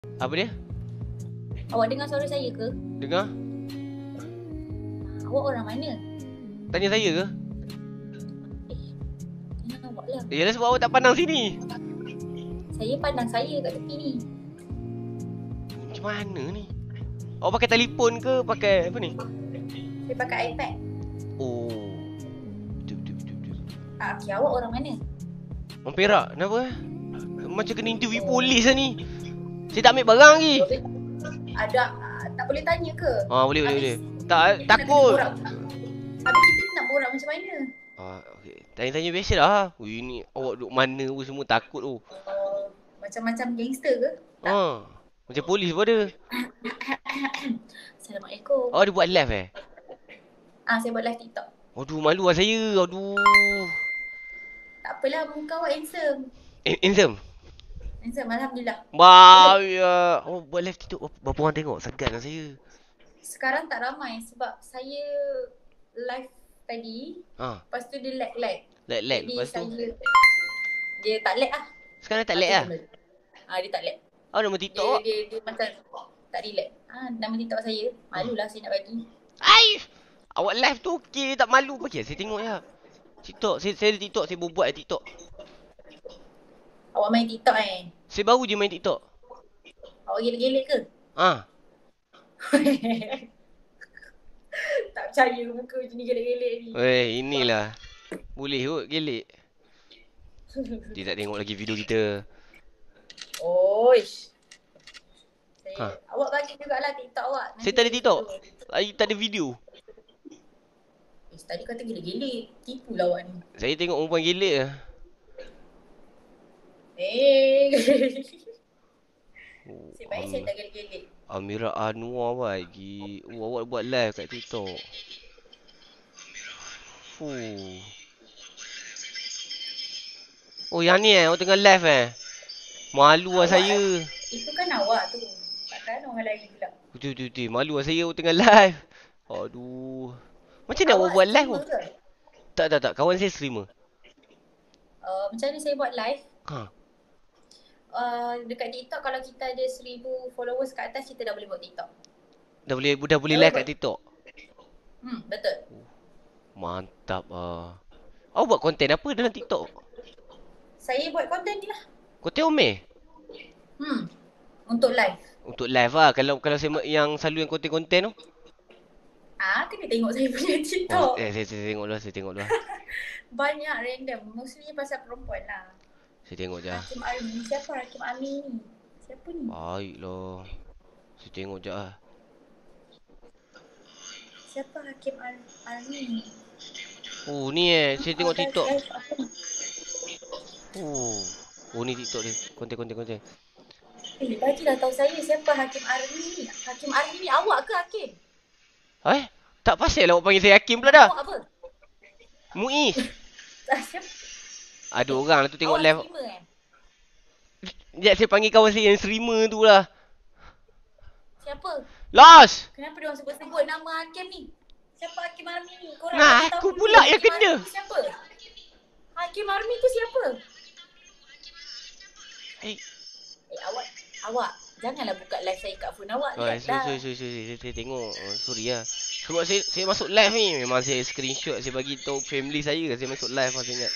Apa dia? Awak dengar suara saya ke? Dengar? Awak orang mana? Tanya saya ke? Tanya awak lah. Yalah sebab awak tak pandang sini. Saya pandang saya kat tepi ni. Macam mana ni? Awak pakai telefon ke pakai apa ni? Saya pakai iPad. Oh. Betul. Okay, awak orang mana? Orang Perak, kenapa? Macam kena interview polis lah ni. Saya tak ambil barang lagi. Ada tak boleh tanya ke? Boleh. Tak, takut. Habis kita nak borak macam mana? Okey. Tanya-tanya biasa lah. Ui, ni awak duduk mana pun semua takut tu. Macam gangster ke? Tak. Macam polis pun ada. Assalamualaikum. Dia buat live Saya buat live TikTok. Aduh, malu lah saya. Aduh. Tak apalah, muka awak handsome. Handsome? Handsome, Alhamdulillah. Ya. Buat live TikTok. Berapa orang tengok? Segan lah saya. Sekarang tak ramai sebab saya live tadi. Lepas tu dia lag. Lag. Lepas tu? Dia tak lag lah. Sekarang tak lag lah? Dia tak lag. Nama TikTok? Dia macam tak relax. Nama TikTok saya. Malulah saya nak bagi. Awak live tu okey, tak malu apa ke? Saya tengok je. TikTok, saya ada TikTok, saya buat TikTok. Awak main TikTok Saya baru je main TikTok. Awak gelek-gelek ke? Tak percaya muka macam ni gelek-gelek ni. Inilah. Boleh kot gelek. Dia tak tengok lagi video kita. Oish. Awak bagi jugalah TikTok awak. Saya tak ada TikTok. Tak ada video. Tadi kata gelek-gelek. Tipulah awak ni. Saya tengok perempuan gelek lah. Sebaik saya tak gelek-gelek. Amira Anwar bagi. Awak buat live kat TikTok. Yang ni awak tengah live Malu lah saya. Itu kan awak tu. Takkan orang lain pula. Betul. Malu lah saya awak tengah live. Aduh. Macam mana awak buat live tu? Tak. Kawan saya streamer. Macam mana saya buat live? Dekat TikTok kalau kita ada 1000 followers kat atas, kita dah boleh buat TikTok. Dah boleh live kat TikTok? Betul. Mantap Awak buat konten apa dalam TikTok? Saya buat konten ni lah. Konten Omeh? Untuk live. Untuk live lah. Kalau saya yang selalu yang konten-konten tu? Kena tengok saya punya TikTok. Saya tengok dulu. Banyak random. Mostly pasal perempuan lah. Saya tengok je. Hakim Army. Siapa Hakim Army ni? Siapa ni? Baiklah. Saya tengok je lah. Siapa Hakim Army? Ni saya tengok TikTok. Ni TikTok dia. Konten. Bagilah tahu saya siapa Hakim Army ni. Hakim Army ni awak ke Hakim? Tak pasal lah awak panggil saya Hakim pula dah. Awak apa? Muiz. Siapa? Ada orang lah tu tengok live. Awak streamer Sekejap saya panggil kawan saya yang streamer tu lah. Siapa? Los! Kenapa dia orang sebut-sebut nama Hakim ni? Siapa Hakim Army ni? Korang aku pula yang kena. Siapa? Hakim Army tu siapa? Awak janganlah buka live saya kat phone awak. Saya tengok. Sorry lah. Sebab saya masuk live ni. Memang saya screenshot. Saya bagi tahu family saya. Saya masuk live lah saya ingat.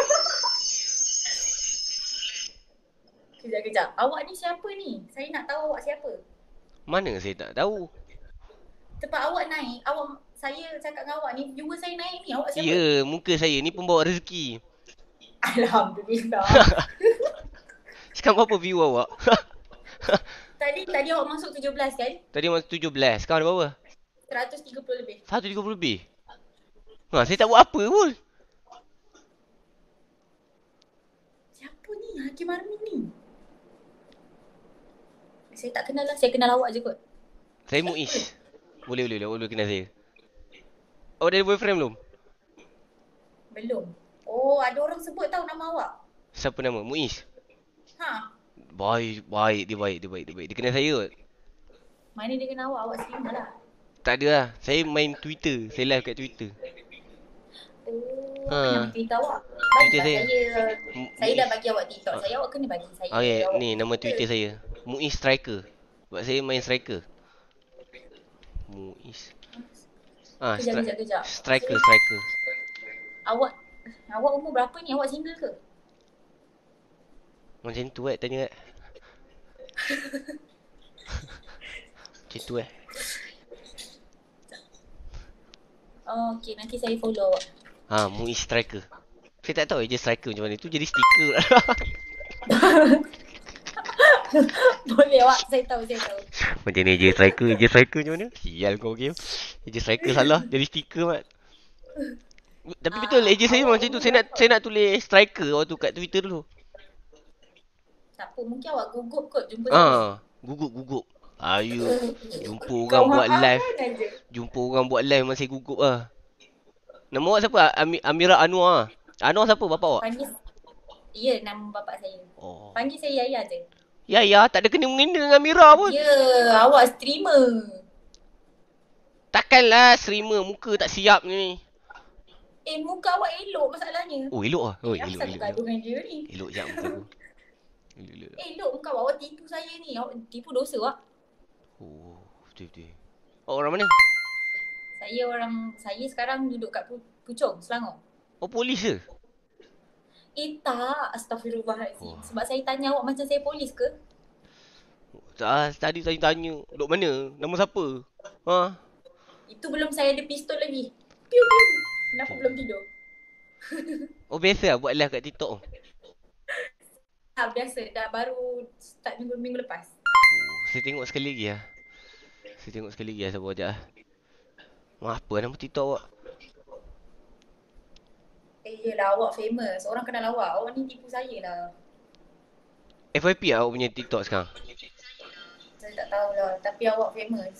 Kejap. Awak ni siapa ni? Saya nak tahu awak siapa. Mana saya tak tahu. Tempat awak naik. Saya cakap dengan awak ni. Viewer saya naik ni. Awak siapa? Ya, muka saya ni pembawa rezeki. Alhamdulillah. Sekarang berapa view awak? Tadi awak masuk 17 kan? Tadi masuk 17. Sekarang ada berapa? 130 lebih. 130 lebih? Saya tak buat apa pun. Siapa ni Hakim Army ni? Saya tak kenal lah. Saya kenal awak je kot. Saya Muiz. Boleh kenal saya. Awak dah ada boyfriend belum? Belum. Ada orang sebut tahu nama awak. Siapa nama? Muiz? Baik. Dia baik. Dia kenal saya kot. Mana dia kenal awak? Awak streamer lah. Tak ada lah. Saya main Twitter. Saya live kat Twitter. Apa nama Twitter awak? Twitter saya. Saya dah bagi awak TikTok saya. Awak kena bagi saya. Ni nama Twitter saya. Muiz striker. Sebab saya main striker. Muiz. Kejap. Striker. Awak umur berapa ni? Awak single ke? Macam tu tanya Macam tu Oh, okay, nanti saya follow awak. Muiz striker. Saya tak tahu je striker macam mana. Tu jadi stiker. Boleh awak, saya tahu. Macam ni je striker macam mana? Sial kau game. Je striker salah jadi stiker mat. Tapi betul AJ saya macam tu. Saya nak tulis striker waktu kat Twitter dulu. Tak apa, mungkin awak gugup kot jumpa saya. Gugup. Ayo jumpa orang buat live. Jumpa orang buat live masih gugup lah. Nama awak siapa? Amira Anwar. Anwar siapa bapak awak? Panggil. Ya, nama bapak saya. Panggil saya Yaya je. Ya, tak ada kena-mengena dengan Amira pun. Ya, awak streamer. Takkanlah streamer muka tak siap ni. Muka awak elok masalahnya. Oh, elok ah. Oh, elok. Asal gaduh dengan dia ni. Elok jap muka aku. Elok muka awak tipu saya ni. Awak tipu dosa awak. Oh, betul. Orang mana? Saya sekarang duduk kat Puchong, Selangor. Oh, polis ke? Tak, astagfirullahaladzim. Sebab saya tanya awak macam saya polis ke? Tadi saya tanya, duduk mana? Nama siapa? Itu belum saya ada pistol lagi. Piu. Kenapa belum tidur? Oh, biasa lah buat live kat TikTok. Biasa. Dah baru start minggu lepas. Saya tengok sekali lagi lah. Sabar sekejap lah. Apa nama TikTok awak? Yelah, awak famous. Orang kenal awak. Awak ni tipu saya lah. FYP lah awak punya TikTok sekarang? Saya tak tahulah. Tapi awak famous.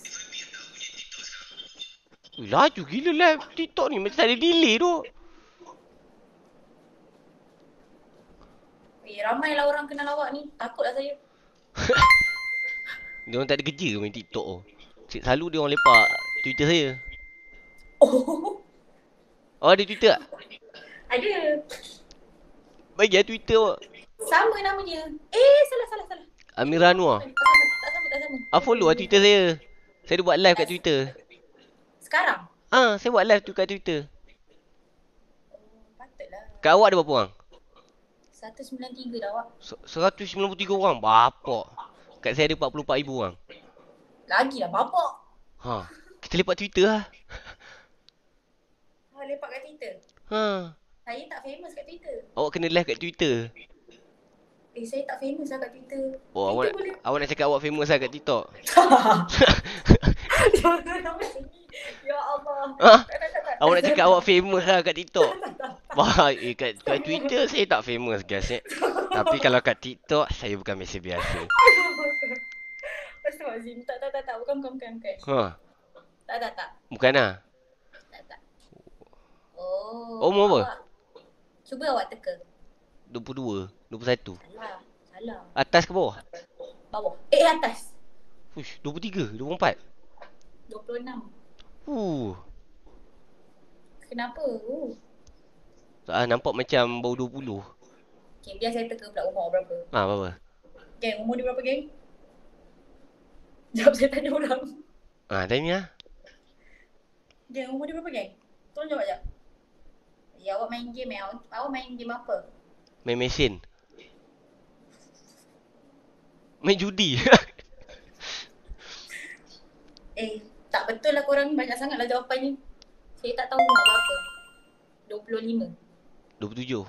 Laju gila live TikTok ni. Macam tak ada delay tu. Ramailah orang kenal awak ni. Takutlah saya. Dia orang tak ada kerja main TikTok tu. Selalu dia orang lepak Twitter saya. Oh, ada Twitter tak? Ada. Bagi lah Twitter awak. Sama nama dia. Salah. Amira Anwar. Tak sama. Follow lah Twitter saya. Saya ada buat live kat Twitter. Sekarang? Saya buat live tu kat Twitter. Patutlah. Kat awak ada berapa orang? 193 dah awak. 193 orang? Bapak. Kat saya ada 44,000 orang. Lagilah bapak. Kita lepak Twitter lah. Lepak kat Twitter? Saya tak famous kat Twitter. Awak kena live kat Twitter. Saya tak famous lah kat Twitter. Awak nak cakap awak famous lah kat TikTok? Ya Allah. Awak nak cakap awak famous lah kat TikTok? Kat Twitter saya tak famous guys. Tapi kalau kat TikTok saya bukan biasa-biasa. Astagfirullahaladzim. Tak. Bukan. Tak. Bukan lah? Tak. Umur apa? Cuba awak teka. 22, 21. Salah. Atas ke bawah? Bawah. Atas. 23, 24. 26. Kenapa? Nampak macam baru 20. Okay, biar saya teka pula umur berapa. Berapa? Geng, umur dia berapa geng? Jawab saya tanya orang. Tanya lah. Geng, umur dia berapa geng? Tolong jawab sekejap. Ya, awak main game Awak main game apa? Main mesin. Main judi. Tak betul lah korang ni. Banyak sangat lah jawapan ni. Saya tak tahu umur berapa. 25. 27.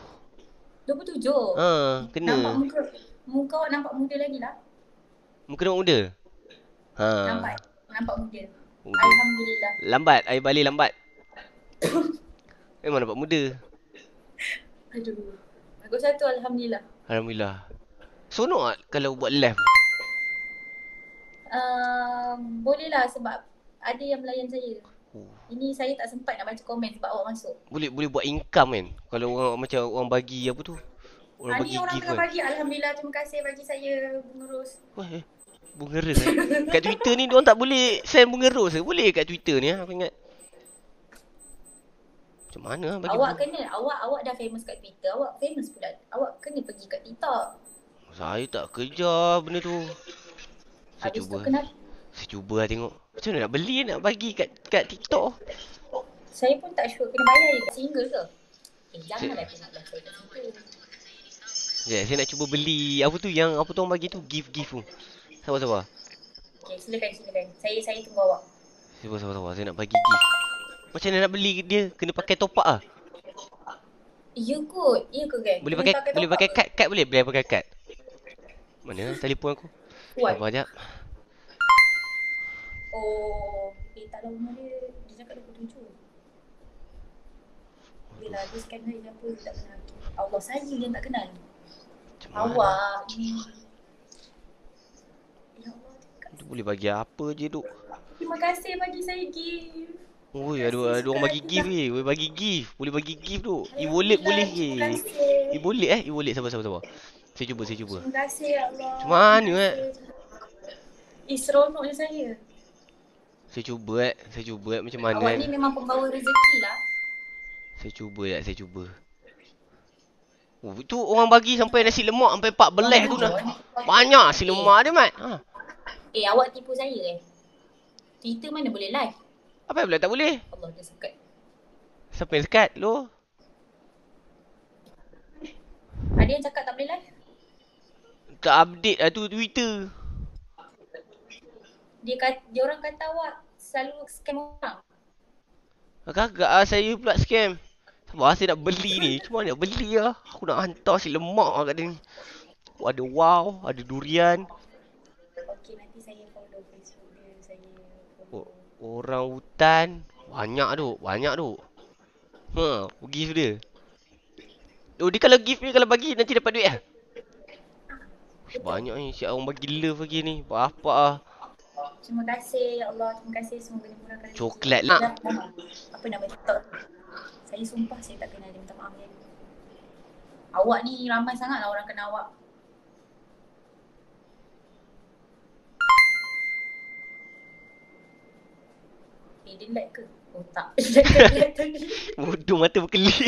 27? Kena. Nampak muka awak nampak muda lagi lah. Muka nampak muda? Nampak muda. Alhamdulillah. Lambat, air balik lambat. Memang nampak muda. Aduh. Bagus satu, Alhamdulillah. Alhamdulillah. Seronok tak kalau buat live? Boleh lah sebab ada yang melayan saya. Ini saya tak sempat nak baca komen sebab awak masuk. Boleh buat income kan? Kalau orang macam orang bagi apa tu? Orang bagi orang gift tengah kan? bagi. Alhamdulillah, terima kasih bagi saya bunga ros. Bunga ros kat Twitter ni diorang tak boleh send bunga ros ke? Boleh kat Twitter ni aku ingat. Macam mana bagi awak kena, awak dah famous kat Twitter. Awak famous pula. Awak kena pergi kat TikTok. Saya tak kerja benda tu. Saya Habis tu cuba. kenapa? Saya cuba lah tengok. Macam mana nak beli, nak bagi kat TikTok. Saya pun tak sure kena bayar je kat single ke? Janganlah tengok live saya kat situ. Saya nak cuba beli apa tu yang apa tu orang bagi tu, gift-gift tu. Sabar. Okay, silakan. Saya tunggu awak. Sabar. Saya nak bagi gift. Macam mana nak beli dia? Kena pakai top up ah. Ya kot kan? Boleh pakai kad boleh? Boleh pakai kad. Mana telefon aku? What? Sabar jap. Oh, tak tahu rumah dia. Dia cakap 27. Bila dia scan dia apa, dia tak kenal. Allah, saya yang tak kenal. Awak ni. Ya Allah, tu boleh bagi apa je duk. Terima kasih bagi saya gift. Oi, ada orang bagi gift ni. Boleh bagi gift. Boleh bagi gift tu. E-wallet boleh ke? E-wallet E-wallet sabar. Saya cuba. Terima kasih ya Allah. Macam mana seronoknya saya. Saya cuba macam mana. Awak ni memang pembawa rezeki lah. Saya cuba. Oh, itu orang bagi sampai nasi lemak sampai 4 belah tu dah. Banyak nasi lemak dia, Mat. Awak tipu saya Twitter mana boleh live? Apa yang boleh tak boleh? Allah, dia sekat. Siapa yang sekat lo? Ada yang cakap tak boleh live? Tak update lah tu Twitter. Dia orang kata awak selalu scam orang. Kagak lah saya pula scam. Sabar saya nak beli ni. Cuma nak beli lah. Aku nak hantar si lemak lah kat dia ni. Ada wow, ada durian. Okey, nanti saya follow Facebook dia. Saya follow. Orang hutan. Banyak tu. Gift dia. Oh, dia kalau gift ni kalau bagi nanti dapat duit lah. Banyak ni. Siap orang bagi love lagi ni. Apa lah. Terima kasih ya Allah. Terima kasih semoga dimurahkan rezeki. Coklat lah. Apa nama TikTok? Saya sumpah saya tak kenal dia. Minta maaf ya. Awak ni ramai sangat lah orang kenal awak. Dia like ke? Oh tak. Bodoh mata berkelip.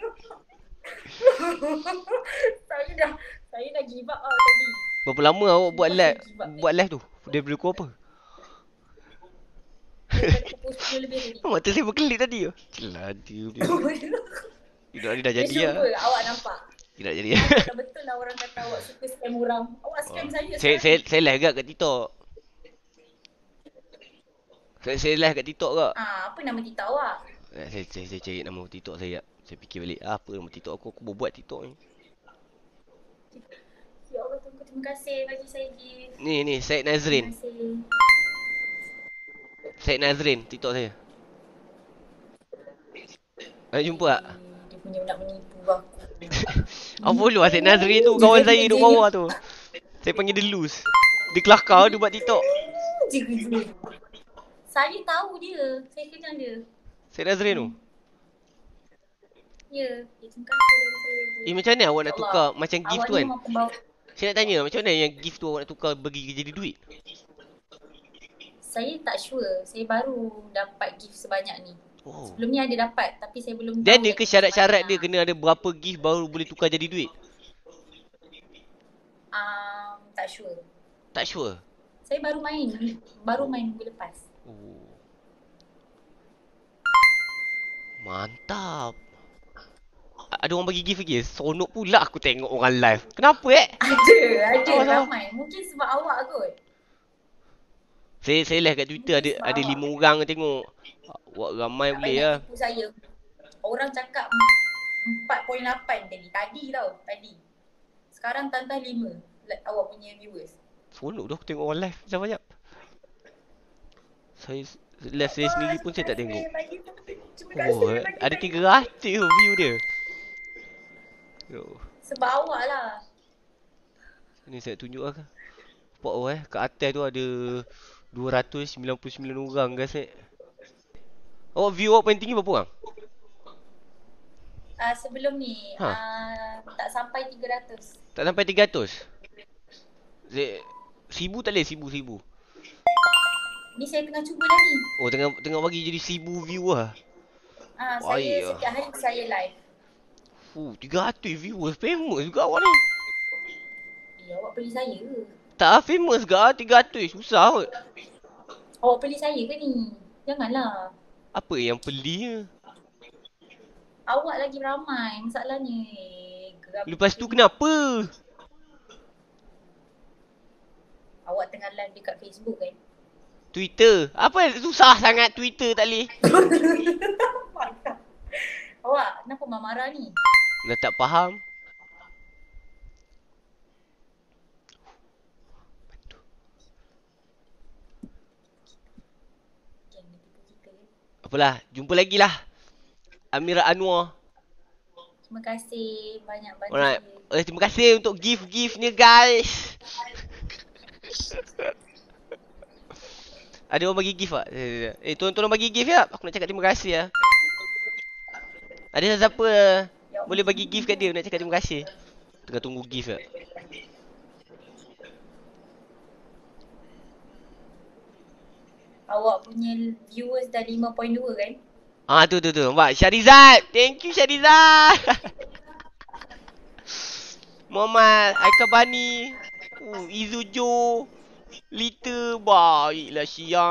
Saya dah give up tadi. Berapa lama awak buat live tu? Daripada pukul apa? Daripada pukul 10 lebih tadi. Mata saya berkelip tadi. Celah dia. Tidak ada dah jadi lah. Awak nampak? Tidak jadi. Betul lah orang kata awak suka scam orang. Awak scam saya. Saya live kat TikTok. Saya live kat TikTok kak. Apa nama TikTok awak? Saya cari nama TikTok saya. Saya fikir balik apa nama TikTok aku. Aku buat TikTok ni. Ya Allah, terima kasih bagi saya gift. Ni Syed Nazrin. Terima kasih. Syed Nazrin TikTok saya. Nak jumpa tak? Dia punya nak menipu aku. Apa lu Syed Nazrin tu kawan saya duduk bawah tu. Saya panggil dia loose. Dia kelakar dia buat TikTok. Saya tahu dia. Saya kenal dia. Syed Nazrin tu. Ya, terima kasih bagi saya. Macam mana awak nak tukar macam gift tu kan? Saya nak tanya macam mana yang gift tu awak nak tukar bagi jadi duit? Saya tak sure. Saya baru dapat gift sebanyak ni. Oh. Sebelum ni ada dapat tapi saya belum tahu. Dia ada ke syarat-syarat dia kena ada berapa gift baru boleh tukar jadi duit? Tak sure. Tak sure? Saya baru main minggu lepas. Oh. Mantap. Ada orang bagi gift lagi? Sonok pula aku tengok orang live. Kenapa Ada ramai. Mungkin sebab awak kot. Saya live kat Twitter ada 5 orang tengok. Awak ramai boleh lah. Tipu saya. Orang cakap 4.8 tadi tadi. Sekarang tambah 5 awak punya viewers. Sonok dah aku tengok orang live. Sekejap. Live saya sendiri pun saya tak tengok. Oh, ada 300 view dia. Sebab awak lah. Ni saya tunjuk lah. Nampak kat atas tu ada 299 orang guys. Awak view awak paling tinggi berapa orang? Sebelum ni tak sampai 300. Tak sampai 300? 1000 tak boleh? 1000. Ni saya tengah cuba dah ni. Oh tengah bagi jadi 1000 view lah. Saya setiap hari saya live. 300 viewers, famous juga awak ni. Awak beli saya. Tak famous ke 300. Susah kot. Awak pilih saya ke ni? Janganlah. Apa yang belinya? Awak lagi ramai masalahnya. Geram Lepas tu tu. kenapa? Awak tengah live dekat Facebook kan? Twitter. Apa susah sangat Twitter tak boleh? Awak kenapa marah ni? Dah tak faham. Geng dia tipu kita kan? Apalah, jumpa lagi lah. Amira Anwar. Terima kasih banyak bantu Alright. saya. Terima kasih untuk gift-giftnya guys. Ada orang bagi gift tak? Tolong bagi gift ya. Aku nak cakap terima kasih lah. Ada siapa Ya, boleh bagi gift kat dia? Nak cakap terima kasih. Tengah tunggu gift tak? awak punya viewers dah 5.2 kan? Tu. Nampak? Syarizat. Thank you Syarizat. Muhammad Aikabani. Izujo. Lita. Baiklah Syia.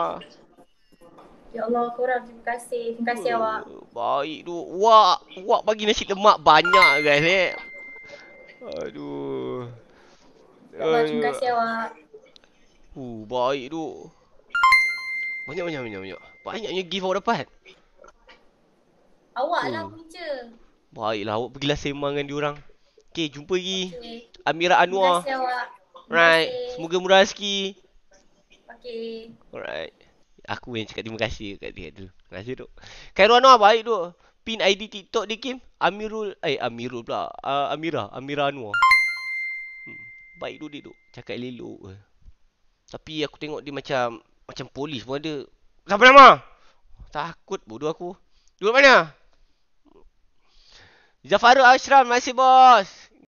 Ya Allah korang terima kasih. Terima kasih awak. Baik tu. Wak bagi nasi lemak banyak guys Aduh. Ya Allah terima kasih awak. Baik tu. Banyak. Banyaknya gift awak dapat. Awak lah punca. Baiklah, awak pergilah sembang dengan diorang. Okay, jumpa lagi. Okay. Amira Terima Anwar. kasih awak. Terima Right. kasih. Semoga murah rezeki. Okay. Alright. Aku yang cakap terima kasih kat dia tu. Terima kasih tu. Khairul Anwar baik tu. Pin ID TikTok dia Kim. Amirul pula. Amira Anwar. Baik tu dia tu. Cakap elok. Tapi aku tengok dia macam polis pun ada. Siapa nama? Takut bodoh aku. Duduk mana? Zafarul Ashram, masih bos.